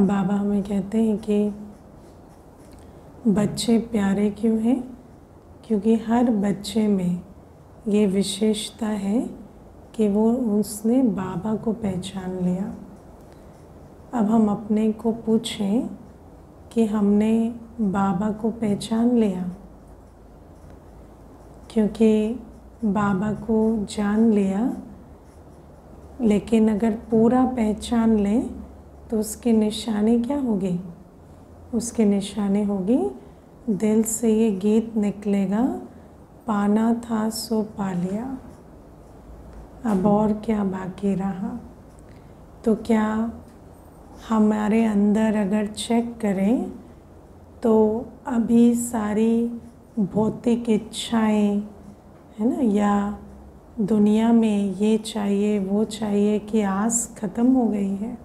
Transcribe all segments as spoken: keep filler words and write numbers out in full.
बाबा हमें कहते हैं कि बच्चे प्यारे क्यों हैं? क्योंकि हर बच्चे में ये विशेषता है कि वो उसने बाबा को पहचान लिया। अब हम अपने को पूछें कि हमने बाबा को पहचान लिया, क्योंकि बाबा को जान लिया, लेकिन अगर पूरा पहचान लें तो उसकी निशानी क्या होगी? उसकी निशानी होगी, दिल से ये गीत निकलेगा, पाना था सो पा लिया, अब और क्या बाकी रहा। तो क्या हमारे अंदर अगर चेक करें तो अभी सारी भौतिक इच्छाएं, है ना, या दुनिया में ये चाहिए वो चाहिए की आस खत्म हो गई है?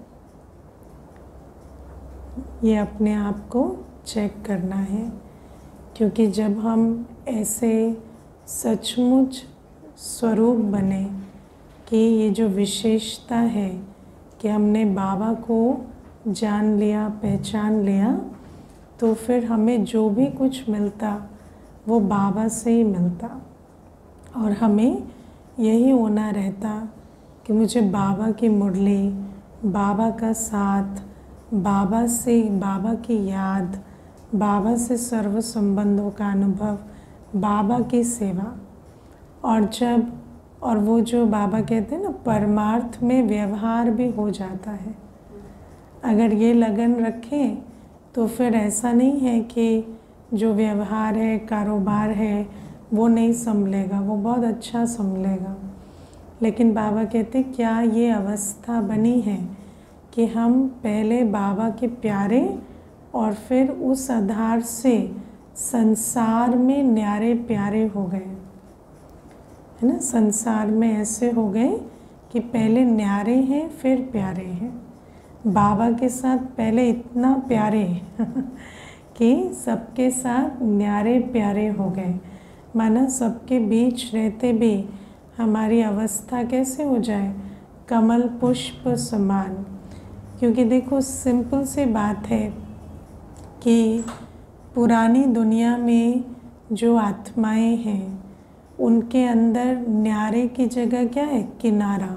ये अपने आप को चेक करना है, क्योंकि जब हम ऐसे सचमुच स्वरूप बने कि ये जो विशेषता है कि हमने बाबा को जान लिया, पहचान लिया, तो फिर हमें जो भी कुछ मिलता वो बाबा से ही मिलता। और हमें यही होना रहता कि मुझे बाबा की मुरली, बाबा का साथ, बाबा से, बाबा की याद, बाबा से सर्व संबंधों का अनुभव, बाबा की सेवा। और जब और वो जो बाबा कहते हैं ना, परमार्थ में व्यवहार भी हो जाता है। अगर ये लगन रखें तो फिर ऐसा नहीं है कि जो व्यवहार है, कारोबार है, वो नहीं संभलेगा, वो बहुत अच्छा संभलेगा। लेकिन बाबा कहते क्या ये अवस्था बनी है कि हम पहले बाबा के प्यारे और फिर उस आधार से संसार में न्यारे प्यारे हो गए, है ना। संसार में ऐसे हो गए कि पहले न्यारे हैं फिर प्यारे हैं। बाबा के साथ पहले इतना प्यारे कि सबके साथ न्यारे प्यारे हो गए। माना सबके बीच रहते भी हमारी अवस्था कैसे हो जाए? कमल पुष्प समान। क्योंकि देखो, सिंपल सी बात है कि पुरानी दुनिया में जो आत्माएं हैं उनके अंदर न्यारे की जगह क्या है? किनारा,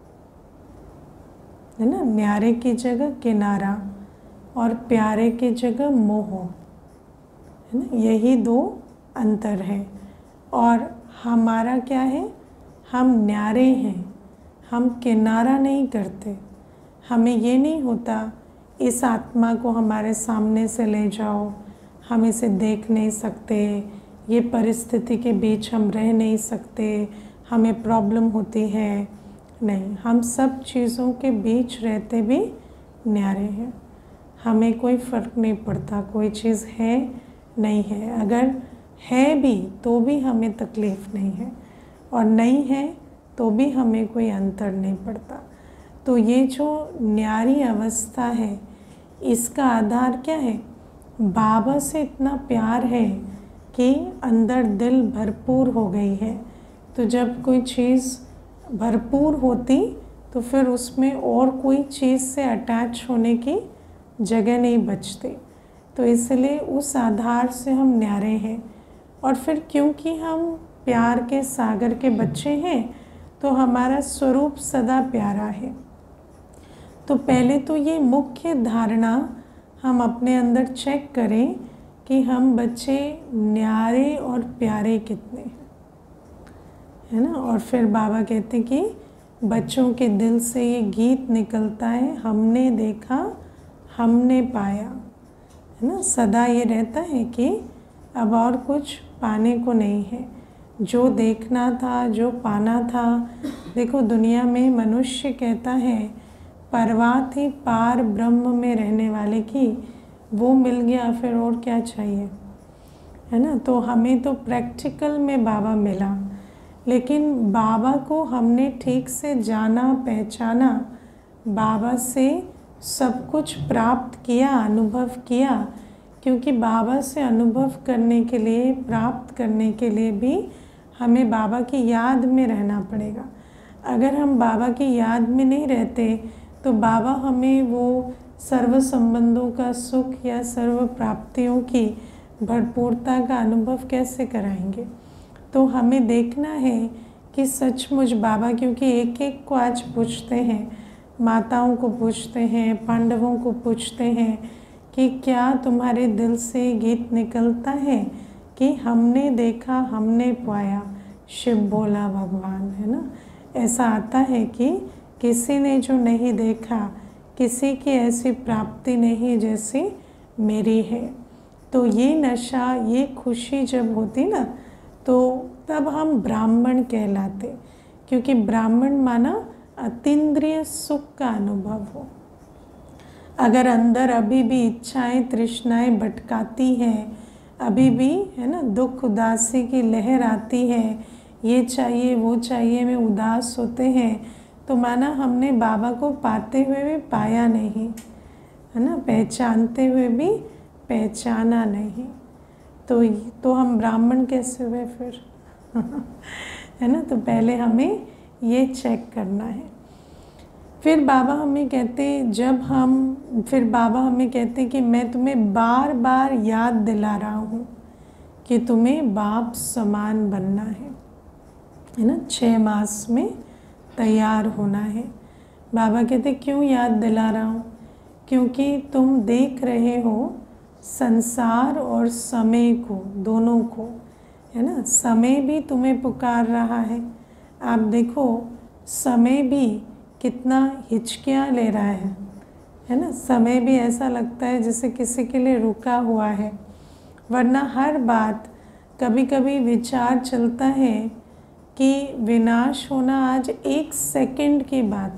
है ना। न्यारे की जगह किनारा और प्यारे की जगह मोह, है ना। यही दो अंतर है। और हमारा क्या है? हम न्यारे हैं, हम किनारा नहीं करते। हमें ये नहीं होता इस आत्मा को हमारे सामने से ले जाओ, हम इसे देख नहीं सकते, ये परिस्थिति के बीच हम रह नहीं सकते, हमें प्रॉब्लम होती है। नहीं, हम सब चीज़ों के बीच रहते भी न्यारे हैं। हमें कोई फ़र्क नहीं पड़ता कोई चीज़ है नहीं है। अगर है भी तो भी हमें तकलीफ़ नहीं है, और नहीं है तो भी हमें कोई अंतर नहीं पड़ता। तो ये जो न्यारी अवस्था है, इसका आधार क्या है? बाबा से इतना प्यार है कि अंदर दिल भरपूर हो गई है। तो जब कोई चीज़ भरपूर होती तो फिर उसमें और कोई चीज़ से अटैच होने की जगह नहीं बचती। तो इसलिए उस आधार से हम न्यारे हैं। और फिर क्योंकि हम प्यार के सागर के बच्चे हैं तो हमारा स्वरूप सदा प्यारा है। तो पहले तो ये मुख्य धारणा हम अपने अंदर चेक करें कि हम बच्चे न्यारे और प्यारे कितने हैं, है ना। और फिर बाबा कहते कि बच्चों के दिल से ये गीत निकलता है, हमने देखा हमने पाया, है ना। सदा ये रहता है कि अब और कुछ पाने को नहीं है। जो देखना था, जो पाना था, देखो दुनिया में मनुष्य कहता है परवाह थी पार ब्रह्म में रहने वाले की, वो मिल गया, फिर और क्या चाहिए, है ना। तो हमें तो प्रैक्टिकल में बाबा मिला, लेकिन बाबा को हमने ठीक से जाना, पहचाना, बाबा से सब कुछ प्राप्त किया, अनुभव किया। क्योंकि बाबा से अनुभव करने के लिए, प्राप्त करने के लिए भी हमें बाबा की याद में रहना पड़ेगा। अगर हम बाबा की याद में नहीं रहते तो बाबा हमें वो सर्व संबंधों का सुख या सर्व प्राप्तियों की भरपूरता का अनुभव कैसे कराएंगे। तो हमें देखना है कि सचमुच बाबा, क्योंकि एक एक को आज पूछते हैं, माताओं को पूछते हैं, पांडवों को पूछते हैं कि क्या तुम्हारे दिल से गीत निकलता है कि हमने देखा हमने पाया शिव बोला भगवान, है ना। ऐसा आता है कि किसी ने जो नहीं देखा, किसी की ऐसी प्राप्ति नहीं जैसी मेरी है। तो ये नशा, ये खुशी जब होती ना, तो तब हम ब्राह्मण कहलाते, क्योंकि ब्राह्मण माना अतीन्द्रिय सुख का अनुभव हो। अगर अंदर अभी भी इच्छाएं तृष्णाएं भटकाती हैं, अभी भी, है ना, दुख उदासी की लहर आती है, ये चाहिए वो चाहिए में उदास होते हैं, तो माना हमने बाबा को पाते हुए भी पाया नहीं, है ना, पहचानते हुए भी पहचाना नहीं। तो तो हम ब्राह्मण कैसे हुए फिर है ना। तो पहले हमें ये चेक करना है। फिर बाबा हमें कहते, जब हम फिर बाबा हमें कहते कि मैं तुम्हें बार बार याद दिला रहा हूँ कि तुम्हें बाप समान बनना है, है ना, छः मास में तैयार होना है। बाबा कहते क्यों याद दिला रहा हूँ, क्योंकि तुम देख रहे हो संसार और समय को, दोनों को, है ना। समय भी तुम्हें पुकार रहा है। आप देखो समय भी कितना हिचकियाँ ले रहा है, है ना। समय भी ऐसा लगता है जैसे किसी के लिए रुका हुआ है। वरना हर बात, कभी कभी विचार चलता है कि विनाश होना आज एक सेकंड की बात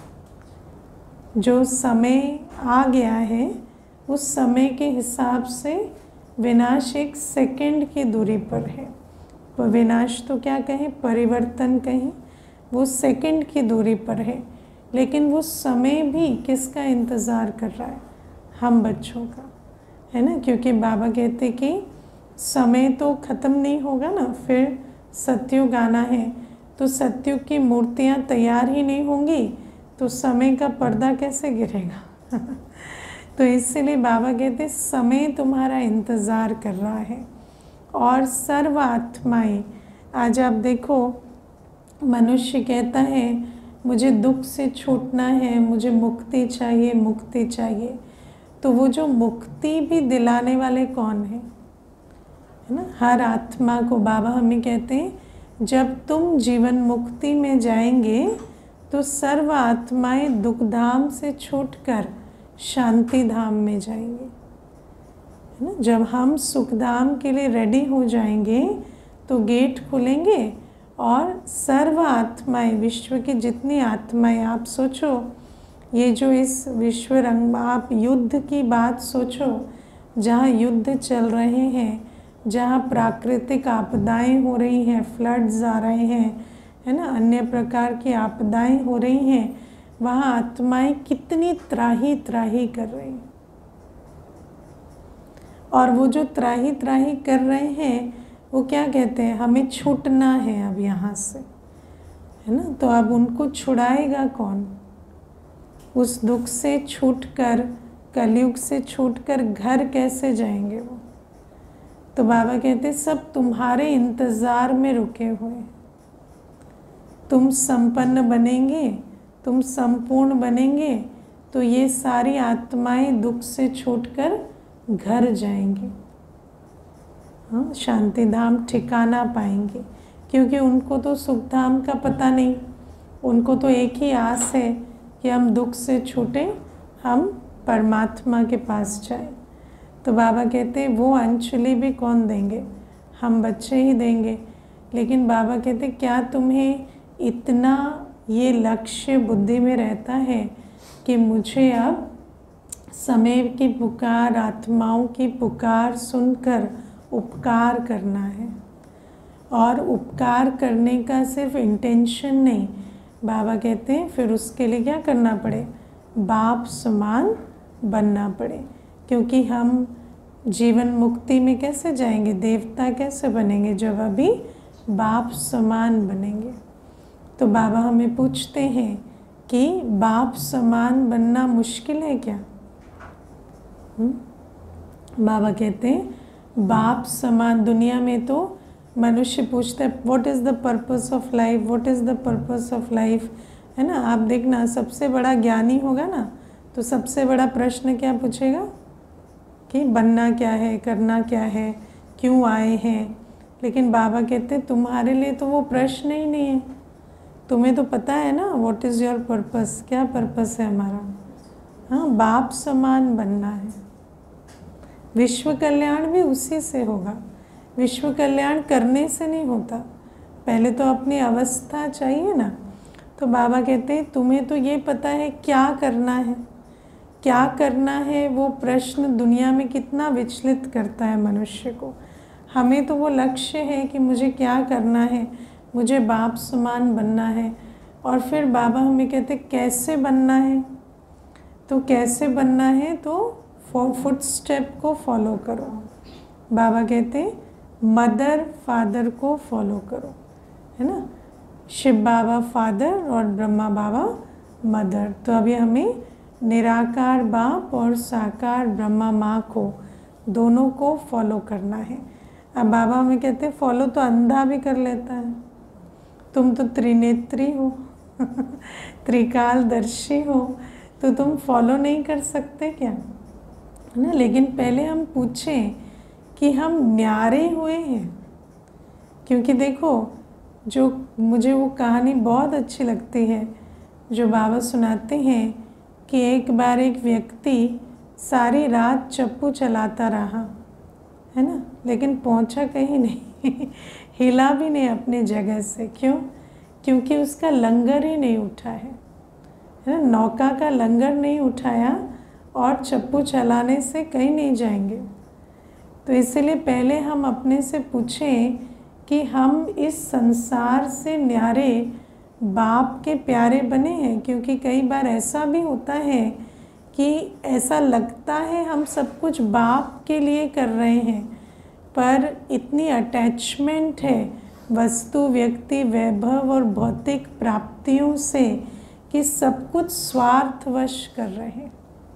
है। जो समय आ गया है उस समय के हिसाब से विनाश एक सेकंड की दूरी पर है। तो विनाश तो क्या कहें, परिवर्तन कहें, वो सेकंड की दूरी पर है। लेकिन वो समय भी किसका इंतज़ार कर रहा है, हम बच्चों का, है ना। क्योंकि बाबा कहते कि समय तो ख़त्म नहीं होगा ना, फिर सतयुग आना है, तो सतयुग की मूर्तियाँ तैयार ही नहीं होंगी तो समय का पर्दा कैसे गिरेगा तो इसलिए बाबा कहते समय तुम्हारा इंतज़ार कर रहा है। और सर्व आत्माएं, आज आप देखो मनुष्य कहता है मुझे दुख से छूटना है, मुझे मुक्ति चाहिए, मुक्ति चाहिए। तो वो जो मुक्ति भी दिलाने वाले कौन है, है ना। हर आत्मा को बाबा हमें कहते हैं जब तुम जीवन मुक्ति में जाएंगे तो सर्व आत्माएं दुखधाम से छूटकर शांति धाम में जाएंगे, है ना। जब हम सुखधाम के लिए रेडी हो जाएंगे तो गेट खुलेंगे और सर्व आत्माएं, विश्व की जितनी आत्माएं, आप सोचो ये जो इस विश्व रंग, आप युद्ध की बात सोचो, जहाँ युद्ध चल रहे हैं, जहाँ प्राकृतिक आपदाएं हो रही हैं, फ्लड्स आ रहे हैं, है ना, अन्य प्रकार की आपदाएं हो रही हैं, वहाँ आत्माएं कितनी त्राही त्राही कर रही हैं। और वो जो त्राही त्राही कर रहे हैं वो क्या कहते हैं, हमें छूटना है अब यहाँ से, है ना। तो अब उनको छुड़ाएगा कौन, उस दुख से छूटकर, कलयुग से छूटकर घर कैसे जाएंगे वो। तो बाबा कहते सब तुम्हारे इंतज़ार में रुके हुए, तुम संपन्न बनेंगे, तुम संपूर्ण बनेंगे तो ये सारी आत्माएं दुख से छूटकर घर जाएंगी, हाँ, शांति धाम ठिकाना पाएंगे। क्योंकि उनको तो सुख धाम का पता नहीं, उनको तो एक ही आस है कि हम दुख से छूटें, हम परमात्मा के पास जाएं। तो बाबा कहते हैं वो अंशुली भी कौन देंगे, हम बच्चे ही देंगे। लेकिन बाबा कहते क्या तुम्हें इतना ये लक्ष्य बुद्धि में रहता है कि मुझे अब समय की पुकार, आत्माओं की पुकार सुनकर उपकार करना है। और उपकार करने का सिर्फ इंटेंशन नहीं, बाबा कहते हैं फिर उसके लिए क्या करना पड़े, बाप समान बनना पड़े। क्योंकि हम जीवन मुक्ति में कैसे जाएंगे, देवता कैसे बनेंगे, जब अभी बाप समान बनेंगे। तो बाबा हमें पूछते हैं कि बाप समान बनना मुश्किल है क्या, बाबा कहते हैं बाप समान, दुनिया में तो मनुष्य पूछता है what is the purpose of life, what is the purpose of life, है ना। आप देखना सबसे बड़ा ज्ञानी होगा ना तो सबसे बड़ा प्रश्न क्या पूछेगा कि बनना क्या है, करना क्या है, क्यों आए हैं। लेकिन बाबा कहते हैं तुम्हारे लिए तो वो प्रश्न ही नहीं है, तुम्हें तो पता है ना व्हाट इज़ योर पर्पस, क्या पर्पस है हमारा। हाँ, बाप समान बनना है। विश्व कल्याण भी उसी से होगा, विश्व कल्याण करने से नहीं होता, पहले तो अपनी अवस्था चाहिए ना। तो बाबा कहते हैं तुम्हें तो ये पता है क्या करना है, क्या करना है। वो प्रश्न दुनिया में कितना विचलित करता है मनुष्य को। हमें तो वो लक्ष्य है कि मुझे क्या करना है, मुझे बाप समान बनना है। और फिर बाबा हमें कहते कैसे बनना है, तो कैसे बनना है तो फुट स्टेप को फॉलो करो। बाबा कहते मदर फादर को फॉलो करो, है ना। शिव बाबा फादर और ब्रह्मा बाबा मदर। तो अभी हमें निराकार बाप और साकार ब्रह्मा माँ को दोनों को फॉलो करना है। अब बाबा हमें कहते फॉलो तो अंधा भी कर लेता है, तुम तो त्रिनेत्री हो त्रिकालदर्शी हो, तो तुम फॉलो नहीं कर सकते क्या, है ना। लेकिन पहले हम पूछें कि हम न्यारे हुए हैं। क्योंकि देखो जो मुझे वो कहानी बहुत अच्छी लगती है जो बाबा सुनाते हैं कि एक बार एक व्यक्ति सारी रात चप्पू चलाता रहा, है ना, लेकिन पहुंचा कहीं नहीं हिला भी नहीं अपनी जगह से। क्यों? क्योंकि उसका लंगर ही नहीं उठा है, है ना। नौका का लंगर नहीं उठाया और चप्पू चलाने से कहीं नहीं जाएंगे। तो इसलिए पहले हम अपने से पूछें कि हम इस संसार से न्यारे बाप के प्यारे बने हैं। क्योंकि कई बार ऐसा भी होता है कि ऐसा लगता है हम सब कुछ बाप के लिए कर रहे हैं, पर इतनी अटैचमेंट है वस्तु, व्यक्ति, वैभव और भौतिक प्राप्तियों से कि सब कुछ स्वार्थवश कर रहे हैं,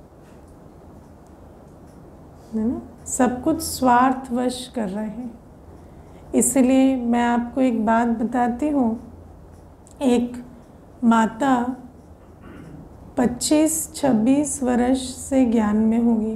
है ना। सब कुछ स्वार्थवश कर रहे हैं। इसलिए मैं आपको एक बात बताती हूँ। एक माता पच्चीस छब्बीस वर्ष से ज्ञान में होगी,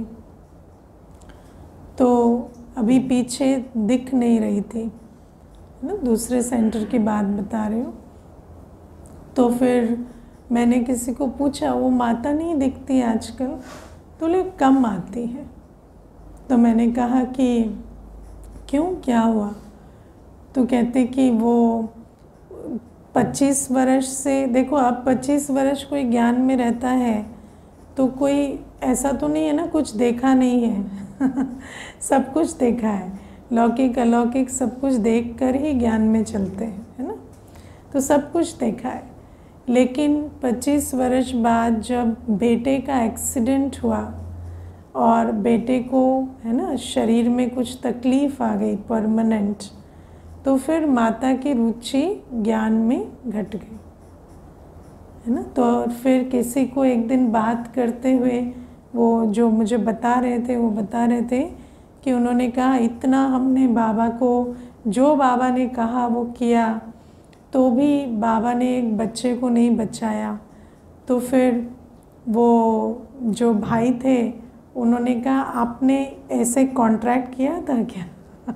तो अभी पीछे दिख नहीं रही थी, ना, दूसरे सेंटर की बात बता रही हूँ। तो फिर मैंने किसी को पूछा वो माता नहीं दिखती आजकल, तो ले कम आती है। तो मैंने कहा कि क्यों, क्या हुआ? तो कहते कि वो पच्चीस वर्ष से, देखो अब पच्चीस वर्ष कोई ज्ञान में रहता है तो कोई ऐसा तो नहीं है ना कुछ देखा नहीं है सब कुछ देखा है, लौकिक अलौकिक सब कुछ देख कर ही ज्ञान में चलते हैं, है ना। तो सब कुछ देखा है। लेकिन पच्चीस वर्ष बाद जब बेटे का एक्सीडेंट हुआ और बेटे को, है ना, शरीर में कुछ तकलीफ़ आ गई परमानेंट, तो फिर माता की रुचि ज्ञान में घट गई, है ना। तो फिर किसी को एक दिन बात करते हुए वो जो मुझे बता रहे थे वो बता रहे थे कि उन्होंने कहा इतना हमने बाबा को, जो बाबा ने कहा वो किया, तो भी बाबा ने एक बच्चे को नहीं बचाया। तो फिर वो जो भाई थे उन्होंने कहा आपने ऐसे कॉन्ट्रैक्ट किया था क्या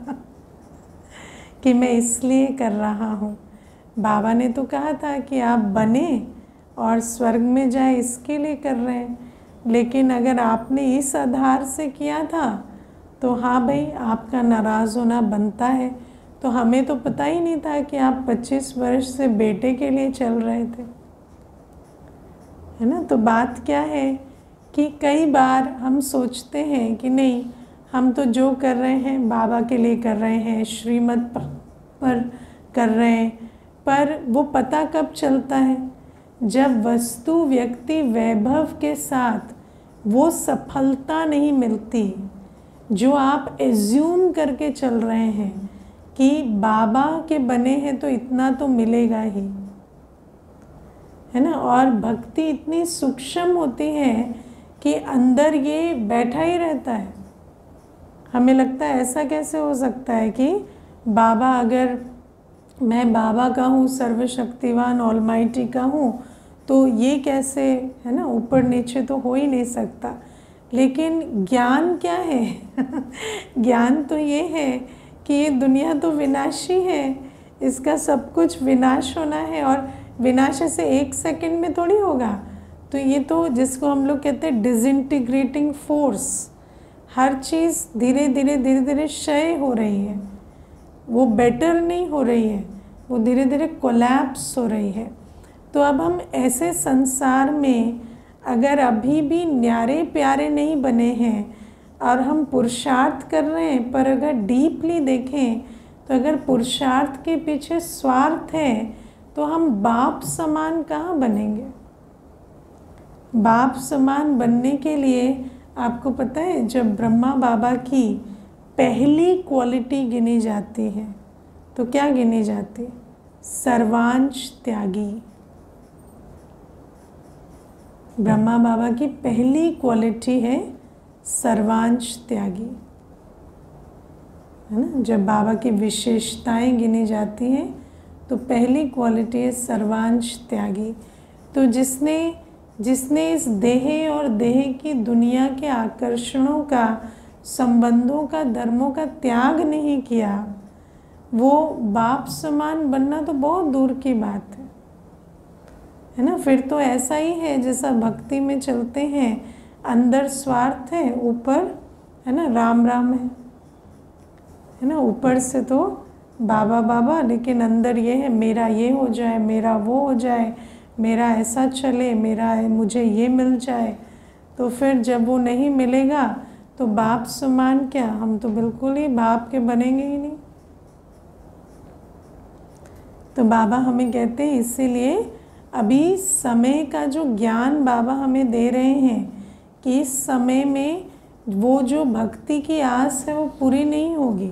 कि मैं इसलिए कर रहा हूँ। बाबा ने तो कहा था कि आप बने और स्वर्ग में जाए, इसके लिए कर रहे हैं। लेकिन अगर आपने इस आधार से किया था तो हाँ भाई, आपका नाराज़ होना बनता है। तो हमें तो पता ही नहीं था कि आप पच्चीस वर्ष से बेटे के लिए चल रहे थे, है ना। तो बात क्या है कि कई बार हम सोचते हैं कि नहीं, हम तो जो कर रहे हैं बाबा के लिए कर रहे हैं, श्रीमत पर कर रहे हैं, पर वो पता कब चलता है जब वस्तु, व्यक्ति, वैभव के साथ वो सफलता नहीं मिलती जो आप एज्यूम करके चल रहे हैं कि बाबा के बने हैं तो इतना तो मिलेगा ही, है ना। और भक्ति इतनी सूक्ष्म होती है कि अंदर ये बैठा ही रहता है। हमें लगता है ऐसा कैसे हो सकता है कि बाबा, अगर मैं बाबा का हूँ, सर्वशक्तिवान ऑलमाइटी का हूँ, तो ये कैसे, है ना, ऊपर नीचे तो हो ही नहीं सकता। लेकिन ज्ञान क्या है? ज्ञान तो ये है कि ये दुनिया तो विनाशी है, इसका सब कुछ विनाश होना है, और विनाश ऐसे एक सेकंड में थोड़ी होगा। तो ये तो जिसको हम लोग कहते हैं डिसइंटीग्रेटिंग फोर्स, हर चीज़ धीरे धीरे धीरे धीरे क्षय हो रही है, वो बेटर नहीं हो रही है, वो धीरे धीरे कोलैप्स हो रही है। तो अब हम ऐसे संसार में अगर अभी भी न्यारे प्यारे नहीं बने हैं और हम पुरुषार्थ कर रहे हैं, पर अगर डीपली देखें तो अगर पुरुषार्थ के पीछे स्वार्थ है तो हम बाप समान कहाँ बनेंगे? बाप समान बनने के लिए आपको पता है, जब ब्रह्मा बाबा की पहली क्वालिटी गिनी जाती है तो क्या गिनी जाती है? सर्वांश त्यागी। ब्रह्मा बाबा की पहली क्वालिटी है सर्वांश त्यागी, है ना। जब बाबा की विशेषताएं गिनी जाती हैं तो पहली क्वालिटी है सर्वांश त्यागी। तो जिसने जिसने इस देह और देह की दुनिया के आकर्षणों का, संबंधों का, धर्मों का त्याग नहीं किया, वो बाप समान बनना तो बहुत दूर की बात है, है ना। फिर तो ऐसा ही है जैसा भक्ति में चलते हैं, अंदर स्वार्थ है, ऊपर, है ना, राम राम है, है ना। ऊपर से तो बाबा बाबा, लेकिन अंदर ये है मेरा ये हो जाए, मेरा वो हो जाए, मेरा ऐसा चले, मेरा मुझे ये मिल जाए। तो फिर जब वो नहीं मिलेगा तो बाप समान क्या, हम तो बिल्कुल ही बाप के बनेंगे ही नहीं। तो बाबा हमें कहते हैं, इसीलिए अभी समय का जो ज्ञान बाबा हमें दे रहे हैं कि इस समय में वो जो भक्ति की आस है वो पूरी नहीं होगी।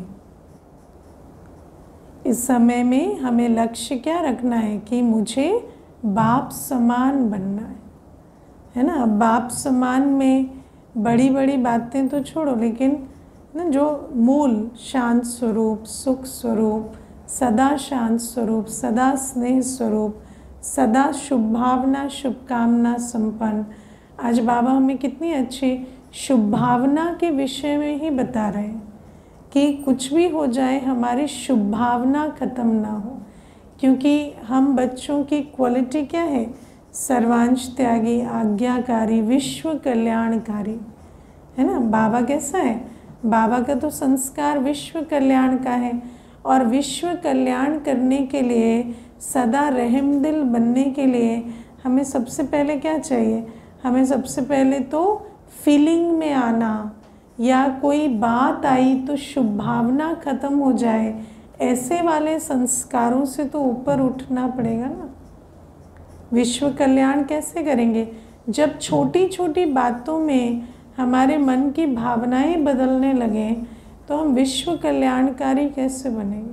इस समय में हमें लक्ष्य क्या रखना है कि मुझे बाप समान बनना है, है ना। अब बाप समान में बड़ी बड़ी बातें तो छोड़ो, लेकिन ना जो मूल शांत स्वरूप, सुख स्वरूप, सदा शांत स्वरूप, सदा स्नेह स्वरूप, सदा शुभ भावना, शुभकामना संपन्न। आज बाबा हमें कितनी अच्छी शुभ भावना के विषय में ही बता रहे हैं कि कुछ भी हो जाए हमारी शुभ भावना ख़त्म ना हो, क्योंकि हम बच्चों की क्वालिटी क्या है? सर्वांश त्यागी, आज्ञाकारी, विश्व कल्याणकारी, है ना। बाबा कैसा है? बाबा का तो संस्कार विश्व कल्याण का है, और विश्व कल्याण करने के लिए, सदा रहमदिल बनने के लिए हमें सबसे पहले क्या चाहिए? हमें सबसे पहले तो फीलिंग में आना, या कोई बात आई तो शुभ भावना ख़त्म हो जाए, ऐसे वाले संस्कारों से तो ऊपर उठना पड़ेगा ना। विश्व कल्याण कैसे करेंगे? जब छोटी छोटी बातों में हमारे मन की भावनाएं बदलने लगे तो हम विश्व कल्याणकारी कैसे बनेंगे?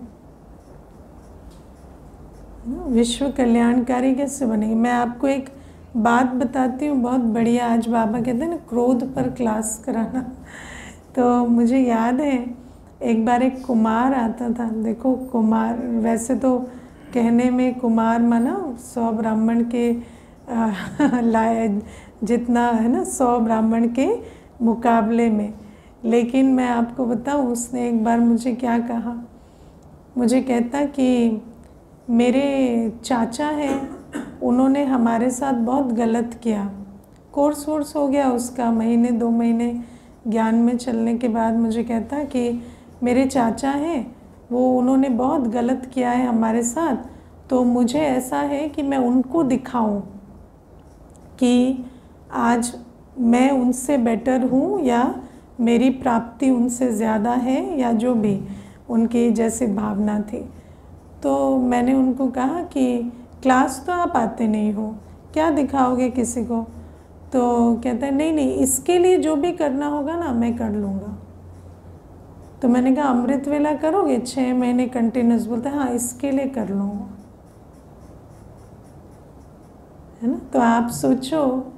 विश्व कल्याणकारी कैसे बनेंगे? मैं आपको एक बात बताती हूँ, बहुत बढ़िया। आज बाबा कहते हैं ना, क्रोध पर क्लास कराना। तो मुझे याद है एक बार एक कुमार आता था। देखो, कुमार वैसे तो कहने में कुमार माना सौ ब्राह्मण के लाए जितना, है ना, सौ ब्राह्मण के मुकाबले में। लेकिन मैं आपको बताऊँ, उसने एक बार मुझे क्या कहा। मुझे कहता कि मेरे चाचा हैं, उन्होंने हमारे साथ बहुत गलत किया। कोर्स वोर्स हो गया उसका, महीने दो महीने ज्ञान में चलने के बाद मुझे कहता कि मेरे चाचा हैं, वो उन्होंने बहुत गलत किया है हमारे साथ, तो मुझे ऐसा है कि मैं उनको दिखाऊं कि आज मैं उनसे बेटर हूँ, या मेरी प्राप्ति उनसे ज़्यादा है, या जो भी उनकी जैसी भावना थी। तो मैंने उनको कहा कि क्लास तो आप आते नहीं हो, क्या दिखाओगे किसी को? तो कहता है नहीं नहीं, इसके लिए जो भी करना होगा ना मैं कर लूँगा। तो मैंने कहा अमृत वेला करोगे छः महीने कंटिन्यूस? बोलते हाँ, इसके लिए कर लूँगा, है ना। तो आप सोचो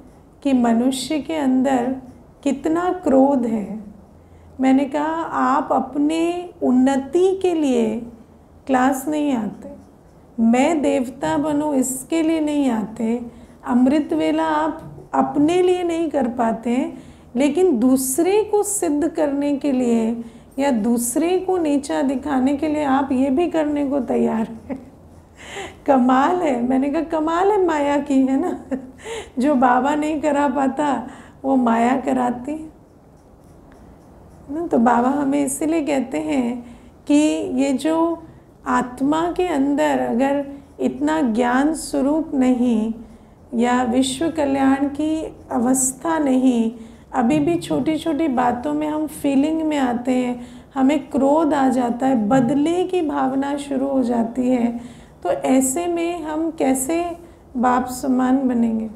कि मनुष्य के अंदर कितना क्रोध है। मैंने कहा आप अपने उन्नति के लिए क्लास नहीं आते, मैं देवता बनूं इसके लिए नहीं आते, अमृत वेला आप अपने लिए नहीं कर पाते, लेकिन दूसरे को सिद्ध करने के लिए या दूसरे को नीचा दिखाने के लिए आप ये भी करने को तैयार हैं। कमाल है। मैंने कहा कमाल है माया की, है ना। जो बाबा नहीं करा पाता वो माया कराती है ना। तो बाबा हमें इसीलिए कहते हैं कि ये जो आत्मा के अंदर अगर इतना ज्ञान स्वरूप नहीं या विश्व कल्याण की अवस्था नहीं, अभी भी छोटी छोटी बातों में हम फीलिंग में आते हैं, हमें क्रोध आ जाता है, बदले की भावना शुरू हो जाती है, तो ऐसे में हम कैसे बाप समान बनेंगे।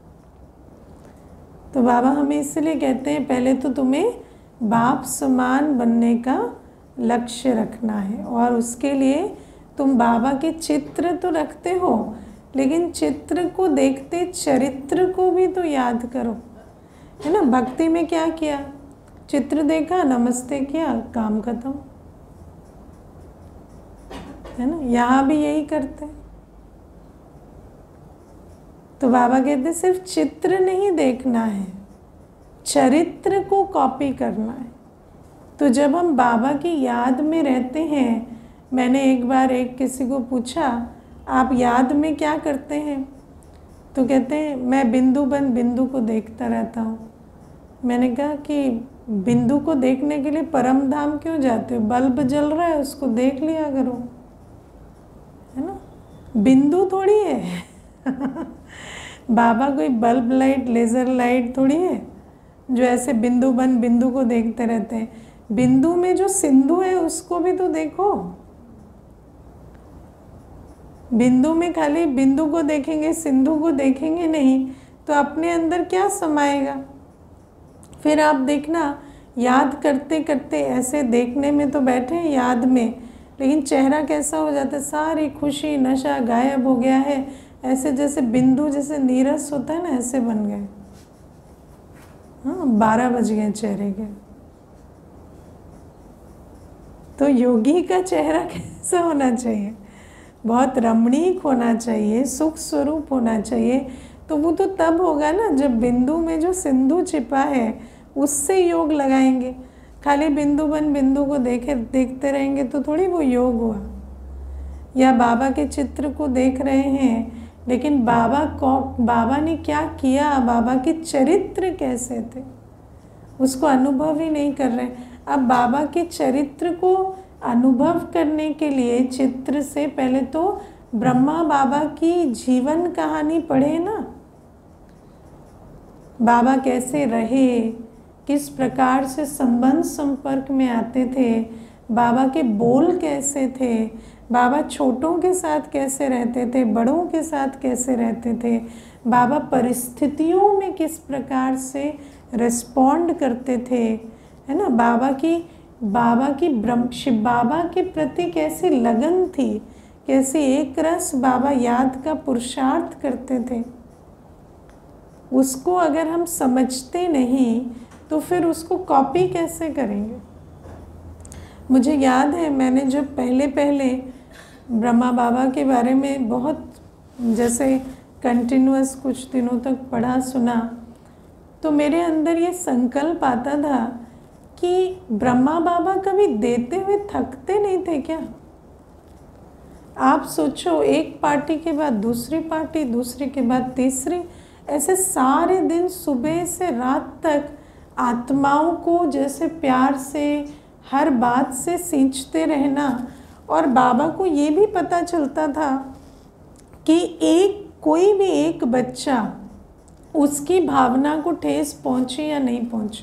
तो बाबा हमें इसलिए कहते हैं पहले तो तुम्हें बाप समान बनने का लक्ष्य रखना है, और उसके लिए तुम बाबा के चित्र तो रखते हो, लेकिन चित्र को देखते चरित्र को भी तो याद करो, है ना। भक्ति में क्या किया, चित्र देखा, नमस्ते किया, काम खत्म, है ना। यहाँ भी यही करते हैं। तो बाबा कहते सिर्फ चित्र नहीं देखना है, चरित्र को कॉपी करना है। तो जब हम बाबा की याद में रहते हैं, मैंने एक बार एक किसी को पूछा आप याद में क्या करते हैं, तो कहते हैं मैं बिंदु बन बिंदु को देखता रहता हूँ। मैंने कहा कि बिंदु को देखने के लिए परम धाम क्यों जाते हो, बल्ब जल रहा है उसको देख लिया करो, है ना। बिंदु थोड़ी है बाबा कोई बल्ब लाइट लेज़र लाइट थोड़ी है जो ऐसे बिंदु बन बिंदु को देखते रहते हैं। बिंदु में जो सिंधु है उसको भी तो देखो। बिंदु में खाली बिंदु को देखेंगे, सिंधु को देखेंगे नहीं, तो अपने अंदर क्या समाएगा। फिर आप देखना याद करते करते ऐसे देखने में तो बैठे हैं याद में, लेकिन चेहरा कैसा हो जाता है, सारी खुशी नशा गायब हो गया है, ऐसे जैसे बिंदु जैसे नीरस होता है ना, ऐसे बन गए। हाँ, बारह बज गए चेहरे के। तो योगी का चेहरा कैसा होना चाहिए, बहुत रमणीक होना चाहिए, सुख स्वरूप होना चाहिए। तो वो तो तब होगा ना जब बिंदु में जो सिंधु छिपा है उससे योग लगाएंगे। खाली बिंदु बन बिंदु को देखे देखते रहेंगे तो थोड़ी वो योग हुआ। या बाबा के चित्र को देख रहे हैं, लेकिन बाबा को बाबा ने क्या किया, बाबा के चरित्र कैसे थे, उसको अनुभव ही नहीं कर रहे। अब बाबा के चरित्र को अनुभव करने के लिए चित्र से पहले तो ब्रह्मा बाबा की जीवन कहानी पढ़े ना। बाबा कैसे रहे, किस प्रकार से संबंध संपर्क में आते थे, बाबा के बोल कैसे थे, बाबा छोटों के साथ कैसे रहते थे, बड़ों के साथ कैसे रहते थे, बाबा परिस्थितियों में किस प्रकार से रिस्पॉन्ड करते थे, है ना। बाबा की बाबा की ब्रह्म शिव बाबा के प्रति कैसी लगन थी, कैसे एक रस बाबा याद का पुरुषार्थ करते थे। उसको अगर हम समझते नहीं तो फिर उसको कॉपी कैसे करेंगे। मुझे याद है मैंने जब पहले पहले ब्रह्मा बाबा के बारे में बहुत जैसे कंटिन्यूअस कुछ दिनों तक पढ़ा सुना, तो मेरे अंदर ये संकल्प आता था कि ब्रह्मा बाबा कभी देते हुए थकते नहीं थे क्या। आप सोचो, एक पार्टी के बाद दूसरी पार्टी, दूसरी के बाद तीसरी, ऐसे सारे दिन सुबह से रात तक आत्माओं को जैसे प्यार से हर बात से सींचते रहना। और बाबा को ये भी पता चलता था कि एक कोई भी एक बच्चा उसकी भावना को ठेस पहुंचे या नहीं पहुंचे।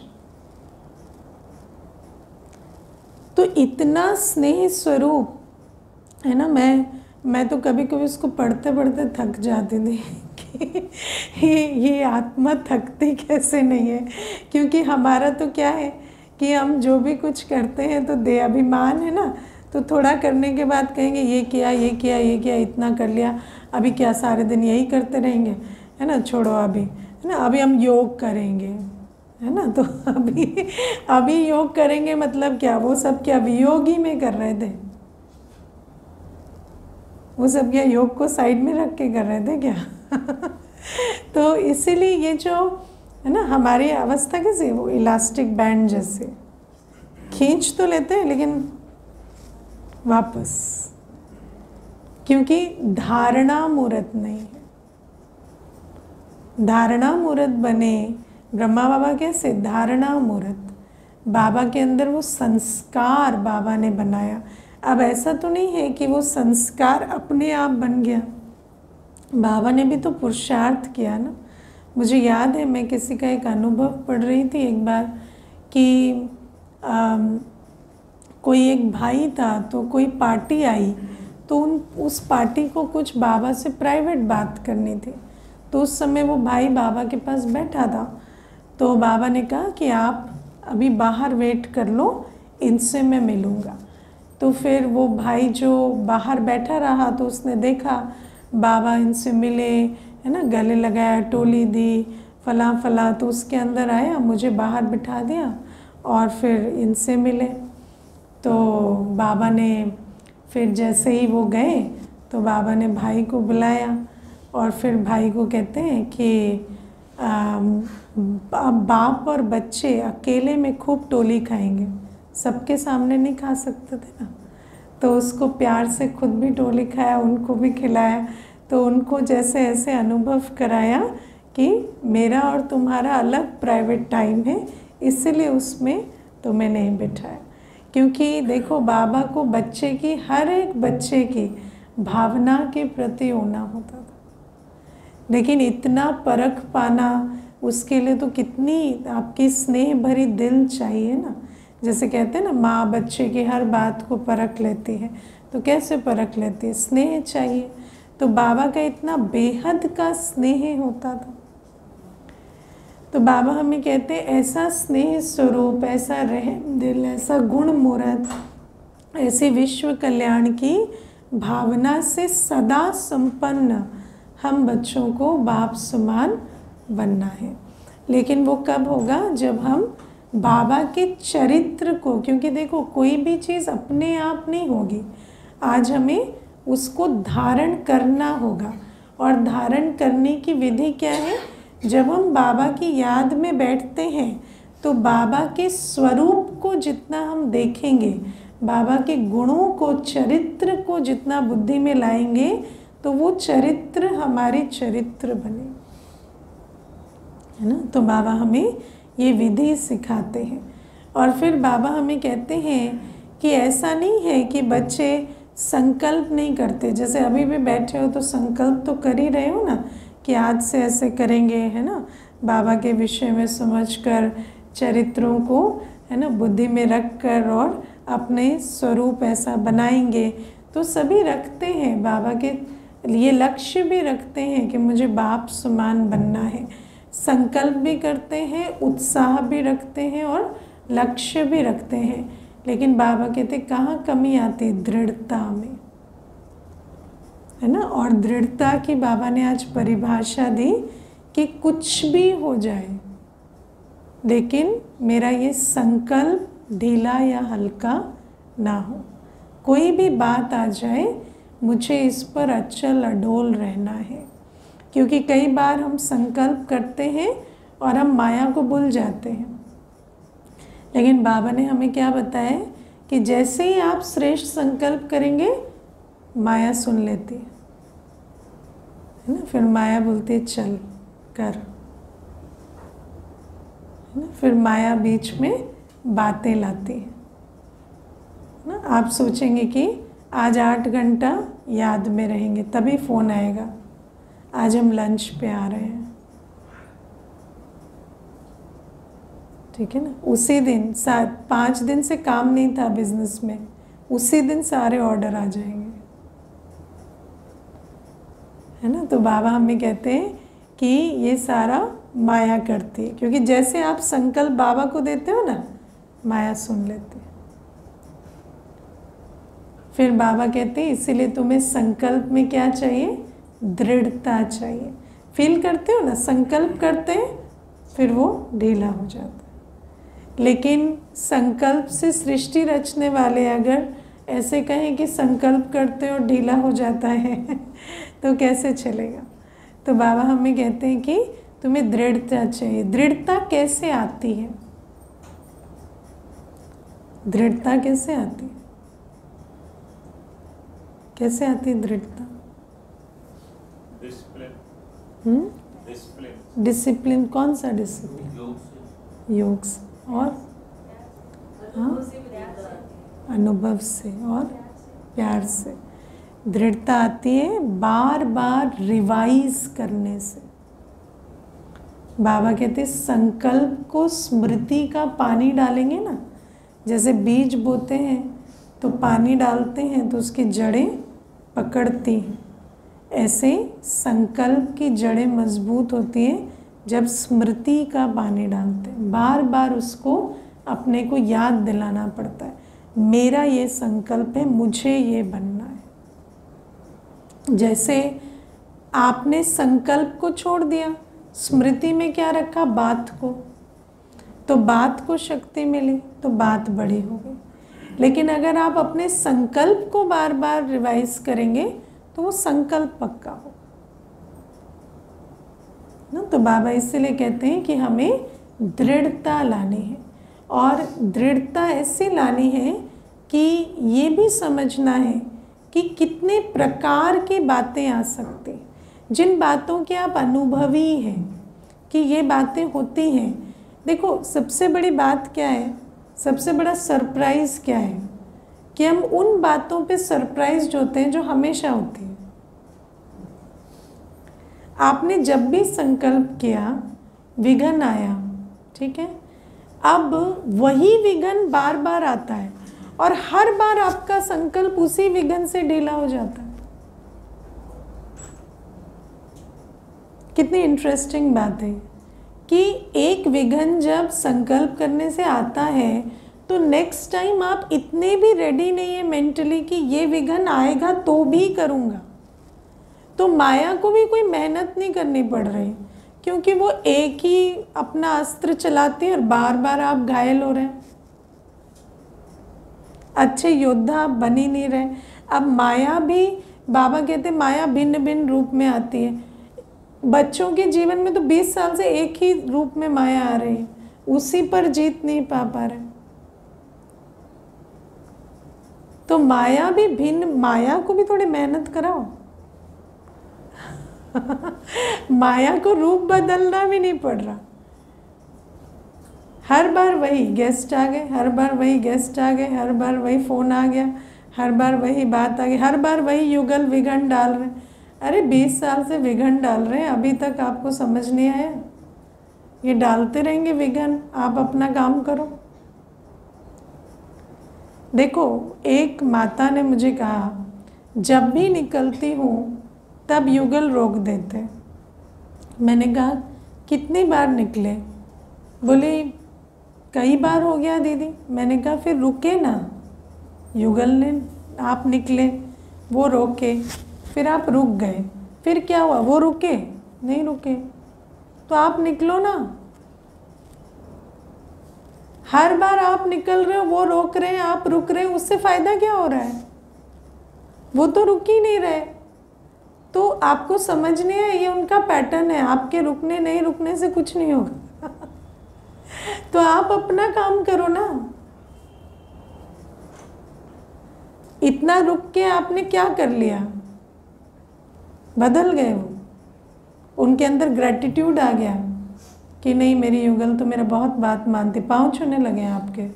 तो इतना स्नेह स्वरूप है ना। मैं मैं तो कभी कभी उसको पढ़ते पढ़ते थक जाती थी कि ये ये आत्मा थकती कैसे नहीं है। क्योंकि हमारा तो क्या है कि हम जो भी कुछ करते हैं तो दे अभिमान है ना, तो थोड़ा करने के बाद कहेंगे ये किया ये किया ये किया, इतना कर लिया, अभी क्या सारे दिन यही करते रहेंगे, है ना, छोड़ो अभी, है ना। अभी हम योग करेंगे, है ना, तो अभी अभी योग करेंगे मतलब क्या, वो सब क्या वियोगी में कर रहे थे? वो सब क्या योग को साइड में रख के कर रहे थे क्या? तो इसीलिए ये जो है ना हमारी अवस्था कैसी, वो इलास्टिक बैंड जैसे खींच तो लेते हैं लेकिन वापस, क्योंकि धारणा मूर्त नहीं है। धारणा मूर्त बने, ब्रह्मा बाबा कैसे धारणा मूर्त, बाबा के अंदर वो संस्कार बाबा ने बनाया। अब ऐसा तो नहीं है कि वो संस्कार अपने आप बन गया, बाबा ने भी तो पुरुषार्थ किया ना। मुझे याद है मैं किसी का एक अनुभव पढ़ रही थी एक बार कि आ, कोई एक भाई था, तो कोई पार्टी आई, तो उन उस पार्टी को कुछ बाबा से प्राइवेट बात करनी थी। तो उस समय वो भाई बाबा के पास बैठा था, तो बाबा ने कहा कि आप अभी बाहर वेट कर लो, इनसे मैं मिलूँगा। तो फिर वो भाई जो बाहर बैठा रहा, तो उसने देखा बाबा इनसे मिले, है ना, गले लगाया, टोली दी, फला फला, तो उसके अंदर आया, मुझे बाहर बिठा दिया और फिर इनसे मिले। तो बाबा ने फिर जैसे ही वो गए तो बाबा ने भाई को बुलाया और फिर भाई को कहते हैं कि अब बाप और बच्चे अकेले में खूब टोली खाएंगे, सबके सामने नहीं खा सकते थे ना। तो उसको प्यार से खुद भी टोली खाया, उनको भी खिलाया। तो उनको जैसे ऐसे अनुभव कराया कि मेरा और तुम्हारा अलग प्राइवेट टाइम है, इसलिए उसमें तुम्हें नहीं बिठाया। क्योंकि देखो बाबा को बच्चे की, हर एक बच्चे की भावना के प्रति होना होता था, लेकिन इतना परख पाना, उसके लिए तो कितनी आपकी स्नेह भरी दिल चाहिए ना। जैसे कहते हैं ना, माँ बच्चे की हर बात को परख लेती है, तो कैसे परख लेती है? स्नेह चाहिए। तो बाबा का इतना बेहद का स्नेह होता था। तो बाबा हमें कहते हैं ऐसा स्नेह स्वरूप, ऐसा रहम दिल, ऐसा गुण मूर्त, ऐसी विश्व कल्याण की भावना से सदा संपन्न हम बच्चों को बाप समान बनना है। लेकिन वो कब होगा? जब हम बाबा के चरित्र को, क्योंकि देखो कोई भी चीज़ अपने आप नहीं होगी, आज हमें उसको धारण करना होगा। और धारण करने की विधि क्या है? जब हम बाबा की याद में बैठते हैं तो बाबा के स्वरूप को जितना हम देखेंगे, बाबा के गुणों को, चरित्र को जितना बुद्धि में लाएंगे, तो वो चरित्र हमारे चरित्र बने, है ना। तो बाबा हमें ये विधि सिखाते हैं। और फिर बाबा हमें कहते हैं कि ऐसा नहीं है कि बच्चे संकल्प नहीं करते। जैसे अभी भी बैठे हो तो संकल्प तो कर ही रहे हो ना कि आज से ऐसे करेंगे, है ना, बाबा के विषय में समझकर, चरित्रों को, है ना, बुद्धि में रख कर और अपने स्वरूप ऐसा बनाएंगे। तो सभी रखते हैं, बाबा के लिए लक्ष्य भी रखते हैं कि मुझे बाप समान बनना है, संकल्प भी करते हैं, उत्साह भी रखते हैं और लक्ष्य भी रखते हैं। लेकिन बाबा कहते कहाँ कमी आती? दृढ़ता में, है ना। और दृढ़ता की बाबा ने आज परिभाषा दी कि कुछ भी हो जाए, लेकिन मेरा ये संकल्प ढीला या हल्का ना हो। कोई भी बात आ जाए, मुझे इस पर अचल अडोल रहना है। क्योंकि कई बार हम संकल्प करते हैं और हम माया को भूल जाते हैं। लेकिन बाबा ने हमें क्या बताया कि जैसे ही आप श्रेष्ठ संकल्प करेंगे, माया सुन लेती है, है ना। फिर माया बोलती है चल कर, है ना। फिर माया बीच में बातें लाती है ना। आप सोचेंगे कि आज आठ घंटा याद में रहेंगे, तभी फ़ोन आएगा, आज हम लंच पे आ रहे हैं, ठीक है ना। उसी दिन, सात पाँच दिन से काम नहीं था बिजनेस में, उसी दिन सारे ऑर्डर आ जाएंगे, है ना। तो बाबा हमें कहते हैं कि ये सारा माया करती है, क्योंकि जैसे आप संकल्प बाबा को देते हो ना, माया सुन लेती है। फिर बाबा कहते हैं इसीलिए तुम्हें संकल्प में क्या चाहिए? दृढ़ता चाहिए। फील करते हो ना, संकल्प करते हैं फिर वो ढीला हो जाता है। लेकिन संकल्प से सृष्टि रचने वाले अगर ऐसे कहें कि संकल्प करते हो ढीला हो जाता है तो कैसे चलेगा। तो बाबा हमें कहते हैं कि तुम्हें दृढ़ता चाहिए। दृढ़ता कैसे आती है? दृढ़ता कैसे आती है? कैसे आती है दृढ़ता? हम्म डिसिप्लिन। डिसिप्लिन। कौन सा डिसिप्लिन? योग से। और हाँ, अनुभव से और प्यार से। दृढ़ता आती है बार बार रिवाइज करने से। बाबा कहते हैं संकल्प को स्मृति का पानी डालेंगे ना, जैसे बीज बोते हैं तो पानी डालते हैं तो उसकी जड़ें पकड़ती हैं, ऐसे संकल्प की जड़ें मजबूत होती हैं जब स्मृति का पानी डालते हैं। बार बार उसको अपने को याद दिलाना पड़ता है, मेरा ये संकल्प है, मुझे ये बनना है। जैसे आपने संकल्प को छोड़ दिया, स्मृति में क्या रखा? बात को, तो बात को शक्ति मिली तो बात बड़ी हो गई। लेकिन अगर आप अपने संकल्प को बार बार रिवाइज करेंगे तो वो संकल्प पक्का हो ना। तो बाबा इसीलिए कहते हैं कि हमें दृढ़ता लानी है, और दृढ़ता ऐसी लानी है कि ये भी समझना है कि कितने प्रकार की बातें आ सकती हैं, जिन बातों के आप अनुभवी हैं कि ये बातें होती हैं। देखो सबसे बड़ी बात क्या है, सबसे बड़ा सरप्राइज़ क्या है कि हम उन बातों पे सरप्राइज्ड होते हैं जो हमेशा होती है। आपने जब भी संकल्प किया, विघ्न आया, ठीक है, अब वही विघ्न बार बार आता है और हर बार आपका संकल्प उसी विघ्न से ढीला हो जाता है। कितनी इंटरेस्टिंग बात है कि एक विघ्न जब संकल्प करने से आता है तो नेक्स्ट टाइम आप इतने भी रेडी नहीं है मेंटली कि ये विघ्न आएगा तो भी करूँगा। तो माया को भी कोई मेहनत नहीं करनी पड़ रही, क्योंकि वो एक ही अपना अस्त्र चलाती है और बार बार आप घायल हो रहे हैं, अच्छे योद्धा आप बन ही नहीं रहे। अब माया भी, बाबा कहते माया भिन्न भिन्न रूप में आती है। बच्चों के जीवन में तो बीस साल से एक ही रूप में माया आ रही है, उसी पर जीत नहीं पा पा रहे। तो माया भी भिन्न, माया को भी थोड़ी मेहनत कराओ माया को रूप बदलना भी नहीं पड़ रहा, हर बार वही गेस्ट आ गए, हर बार वही गेस्ट आ गए, हर बार वही फ़ोन आ गया, हर बार वही बात आ गई, हर बार वही युगल विघन डाल रहे। अरे बीस साल से विघन डाल रहे हैं, अभी तक आपको समझ नहीं आया? ये डालते रहेंगे विघन, आप अपना काम करो। देखो एक माता ने मुझे कहा, जब भी निकलती हूँ तब युगल रोक देते। मैंने कहा कितनी बार निकले? बोले कई बार हो गया दीदी। मैंने कहा फिर रुके ना, युगल ने, आप निकले, वो रोके, फिर आप रुक गए, फिर क्या हुआ? वो रुके नहीं, रुके तो आप निकलो ना। हर बार आप निकल रहे हो, वो रोक रहे हैं, आप रुक रहे हैं, उससे फ़ायदा क्या हो रहा है? वो तो रुक ही नहीं रहे। तो आपको समझ नहीं है, ये उनका पैटर्न है, आपके रुकने नहीं रुकने से कुछ नहीं होगा तो आप अपना काम करो ना। इतना रुक के आपने क्या कर लिया? बदल गए वो, उनके अंदर ग्रेटिट्यूड आ गया कि नहीं मेरी युगल तो मेरा बहुत बात मानती, पाँव छूने लगे आपके।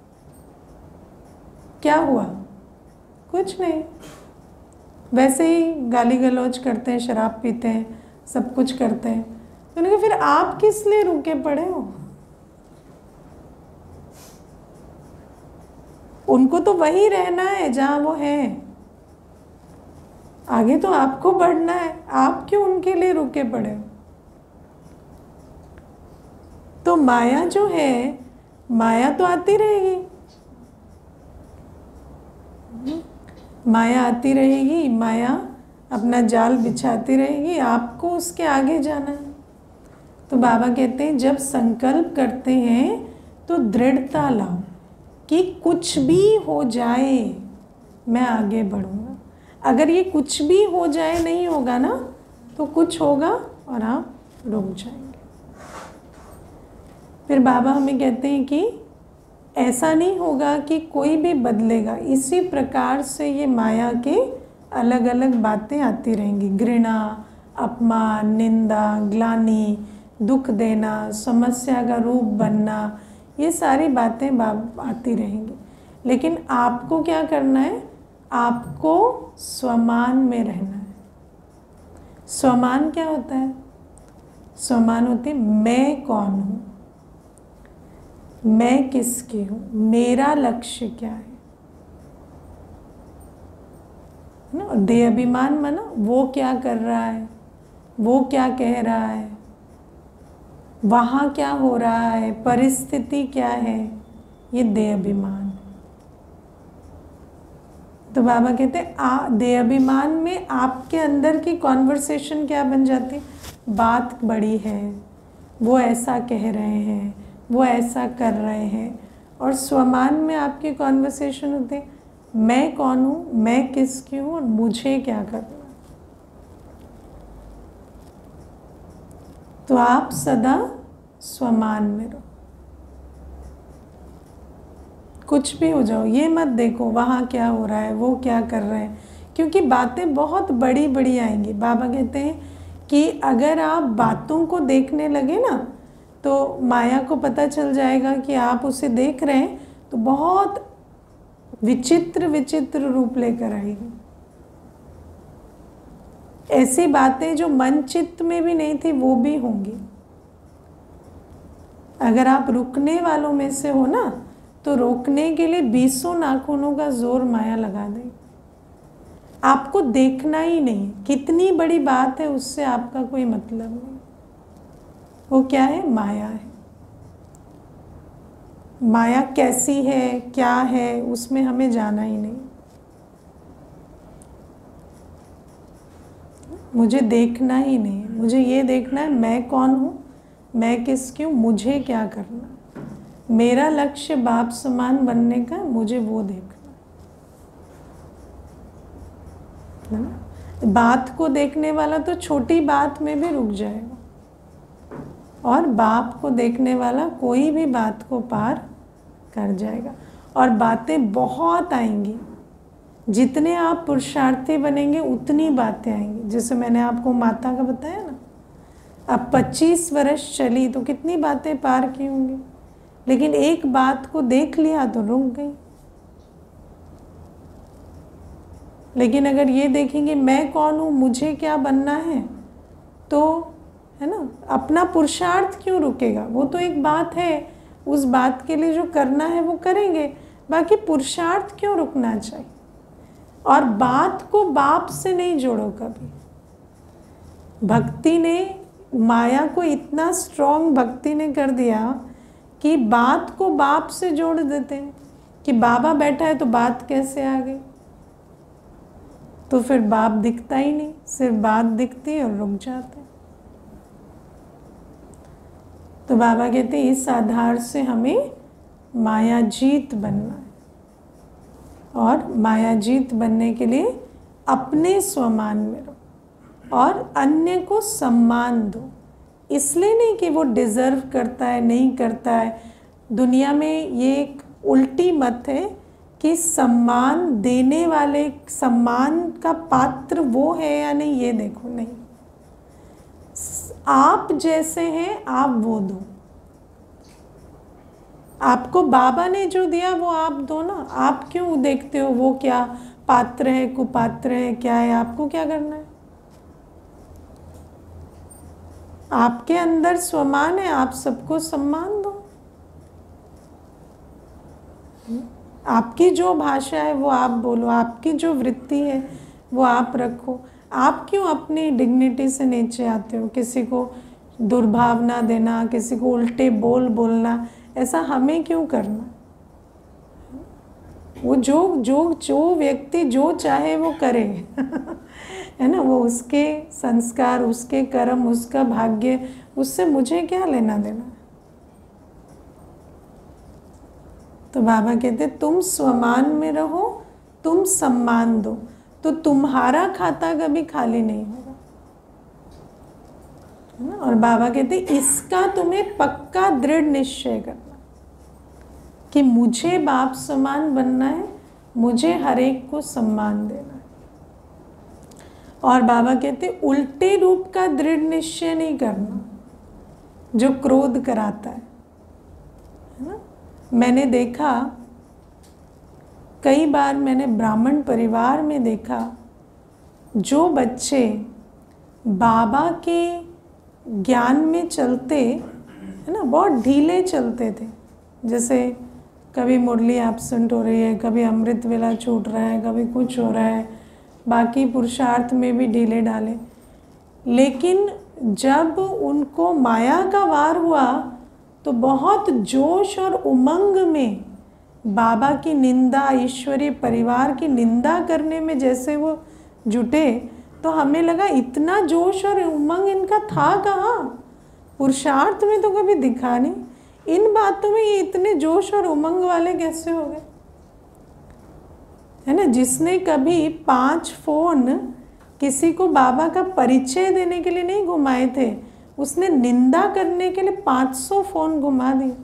क्या हुआ? कुछ नहीं, वैसे ही गाली गलौज करते हैं, शराब पीते हैं, सब कुछ करते हैं। तो उन्होंने कहा फिर आप किस लिए रुके पड़े हो? उनको तो वही रहना है जहाँ वो है, आगे तो आपको बढ़ना है, आप क्यों उनके लिए रुके पड़े हो? तो माया जो है, माया तो आती रहेगी, माया आती रहेगी, माया अपना जाल बिछाती रहेगी, आपको उसके आगे जाना है। तो बाबा कहते हैं जब संकल्प करते हैं तो दृढ़ता लाओ कि कुछ भी हो जाए मैं आगे बढ़ूँगा। अगर ये कुछ भी हो जाए नहीं होगा ना तो कुछ होगा और आप रुक जाएंगे। फिर बाबा हमें कहते हैं कि ऐसा नहीं होगा कि कोई भी बदलेगा, इसी प्रकार से ये माया के अलग अलग बातें आती रहेंगी। घृणा, अपमान, निंदा, ग्लानि, दुख देना, समस्या का रूप बनना, ये सारी बातें आती रहेंगी। लेकिन आपको क्या करना है? आपको स्वमान में रहना है। स्वमान क्या होता है? स्वमान होती है मैं कौन हूँ, मैं किसकी हूँ, मेरा लक्ष्य क्या है ना। देह अभिमान माना वो क्या कर रहा है, वो क्या कह रहा है, वहाँ क्या हो रहा है, परिस्थिति क्या है, ये देह अभिमान। तो बाबा कहते हैं आ देह अभिमान में आपके अंदर की कॉन्वर्सेशन क्या बन जाती है? बात बड़ी है, वो ऐसा कह रहे हैं, वो ऐसा कर रहे हैं। और स्वमान में आपकी कॉन्वर्सेशन होती है मैं कौन हूँ, मैं किसकी हूँ और मुझे क्या करना। तो आप सदा स्वमान में रहो। कुछ भी हो जाओ, ये मत देखो वहाँ क्या हो रहा है, वो क्या कर रहे हैं, क्योंकि बातें बहुत बड़ी बड़ी आएंगी। बाबा कहते हैं कि अगर आप बातों को देखने लगे ना तो माया को पता चल जाएगा कि आप उसे देख रहे हैं, तो बहुत विचित्र विचित्र रूप लेकर आएगी। ऐसी बातें जो मन चित्त में भी नहीं थी वो भी होंगी। अगर आप रुकने वालों में से हो ना तो रोकने के लिए बीसों नाखूनों का जोर माया लगा देगी। आपको देखना ही नहीं, कितनी बड़ी बात है उससे आपका कोई मतलब नहीं। वो क्या है? माया है। माया कैसी है, क्या है, उसमें हमें जाना ही नहीं। मुझे देखना ही नहीं, मुझे ये देखना है मैं कौन हूँ, मैं किसकी हूँ, मुझे क्या करना। मेरा लक्ष्य बाप समान बनने का, मुझे वो देखना है ना। बात को देखने वाला तो छोटी बात में भी रुक जाएगा, और बाप को देखने वाला कोई भी बात को पार कर जाएगा। और बातें बहुत आएंगी, जितने आप पुरुषार्थी बनेंगे उतनी बातें आएंगी। जैसे मैंने आपको माता का बताया ना, अब पच्चीस वर्ष चली तो कितनी बातें पार की होंगी, लेकिन एक बात को देख लिया तो रुक गई। लेकिन अगर ये देखेंगे मैं कौन हूँ, मुझे क्या बनना है, तो है ना, अपना पुरुषार्थ क्यों रुकेगा। वो तो एक बात है, उस बात के लिए जो करना है वो करेंगे, बाकी पुरुषार्थ क्यों रुकना चाहिए। और बात को बाप से नहीं जोड़ो कभी। भक्ति ने, माया को इतना स्ट्रॉन्ग भक्ति ने कर दिया कि बात को बाप से जोड़ देते हैं कि बाबा बैठा है तो बात कैसे आ गई। तो फिर बाप दिखता ही नहीं, सिर्फ बात दिखती है और रुक जाते हैं। तो बाबा कहते हैं इस आधार से हमें मायाजीत बनना है, और मायाजीत बनने के लिए अपने स्वमान में रहो और अन्य को सम्मान दो। इसलिए नहीं कि वो डिज़र्व करता है नहीं करता है। दुनिया में ये एक उल्टी मत है कि सम्मान देने वाले, सम्मान का पात्र वो है या नहीं, ये देखो। नहीं, आप जैसे हैं आप वो दो। आपको बाबा ने जो दिया वो आप दो ना। आप क्यों देखते हो वो क्या पात्र है, कुपात्र है, क्या है, आपको क्या करना है। आपके अंदर स्वमान है, आप सबको सम्मान दो। आपकी जो भाषा है वो आप बोलो, आपकी जो वृत्ति है वो आप रखो। आप क्यों अपनी डिग्निटी से नीचे आते हो, किसी को दुर्भावना देना, किसी को उल्टे बोल बोलना, ऐसा हमें क्यों करना। वो जो जो जो व्यक्ति जो चाहे वो करे है ना, वो उसके संस्कार, उसके कर्म, उसका भाग्य, उससे मुझे क्या लेना देना। तो बाबा कहते तुम स्वमान में रहो, तुम सम्मान दो, तो तुम्हारा खाता कभी खाली नहीं होगा, है ना। और बाबा कहते इसका तुम्हें पक्का दृढ़ निश्चय करना कि मुझे बाप समान बनना है, मुझे हर एक को सम्मान देना है। और बाबा कहते उल्टे रूप का दृढ़ निश्चय नहीं करना जो क्रोध कराता है, है ना। मैंने देखा कई बार, मैंने ब्राह्मण परिवार में देखा, जो बच्चे बाबा के ज्ञान में चलते, है ना, बहुत ढीले चलते थे। जैसे कभी मुरली एब्सेंट हो रही है, कभी अमृत वेला छूट रहा है, कभी कुछ हो रहा है, बाकी पुरुषार्थ में भी ढीले डाले। लेकिन जब उनको माया का वार हुआ तो बहुत जोश और उमंग में बाबा की निंदा, ईश्वरीय परिवार की निंदा करने में जैसे वो जुटे, तो हमें लगा इतना जोश और उमंग इनका था कहाँ, पुरुषार्थ में तो कभी दिखा नहीं, इन बातों में ये इतने जोश और उमंग वाले कैसे हो गए, है ना। जिसने कभी पांच फोन किसी को बाबा का परिचय देने के लिए नहीं घुमाए थे, उसने निंदा करने के लिए पाँच सौ फोन घुमा दिए।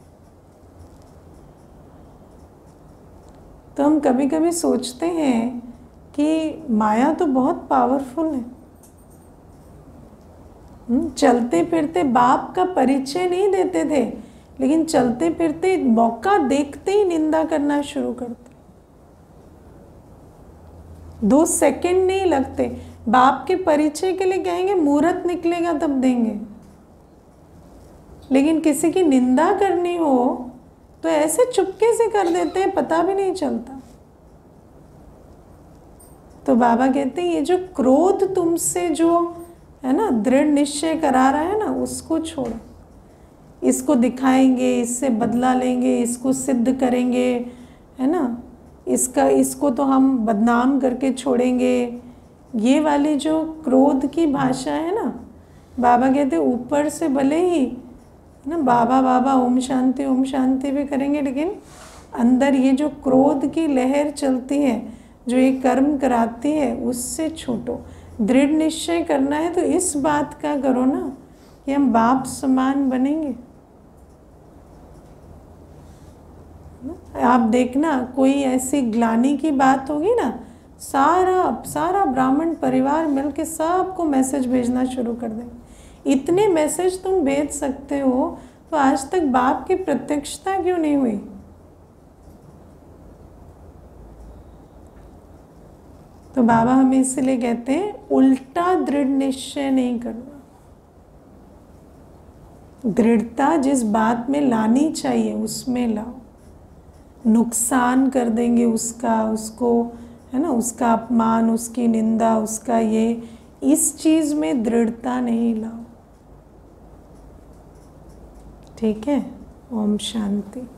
तो हम कभी कभी सोचते हैं कि माया तो बहुत पावरफुल है। चलते फिरते बाप का परिचय नहीं देते थे, लेकिन चलते फिरते मौका देखते ही निंदा करना शुरू करते। दो सेकंड नहीं लगते, बाप के परिचय के लिए कहेंगे मुहूर्त निकलेगा तब देंगे, लेकिन किसी की निंदा करनी हो तो ऐसे चुपके से कर देते हैं, पता भी नहीं चलता। तो बाबा कहते हैं ये जो क्रोध तुमसे जो है ना दृढ़ निश्चय करा रहा है ना, उसको छोड़ो। इसको दिखाएंगे, इससे बदला लेंगे, इसको सिद्ध करेंगे, है ना, इसका इसको तो हम बदनाम करके छोड़ेंगे। ये वाली जो क्रोध की भाषा है ना, बाबा कहते ऊपर से भले ही ना बाबा बाबा ओम शांति ओम शांति भी करेंगे, लेकिन अंदर ये जो क्रोध की लहर चलती है, जो ये कर्म कराती है, उससे छूटो। दृढ़ निश्चय करना है तो इस बात का करो ना कि हम बाप समान बनेंगे। आप देखना कोई ऐसी ग्लानि की बात होगी ना, सारा सारा ब्राह्मण परिवार मिलके सबको मैसेज भेजना शुरू कर देंगे। इतने मैसेज तुम भेज सकते हो, तो आज तक बाप की प्रत्यक्षता क्यों नहीं हुई? तो बाबा हमें इसलिए कहते हैं उल्टा दृढ़ निश्चय नहीं करना। दृढ़ता जिस बात में लानी चाहिए उसमें लाओ। नुकसान कर देंगे उसका, उसको है ना, उसका अपमान, उसकी निंदा, उसका ये, इस चीज़ में दृढ़ता नहीं लाओ। ठीक है। ओम शांति।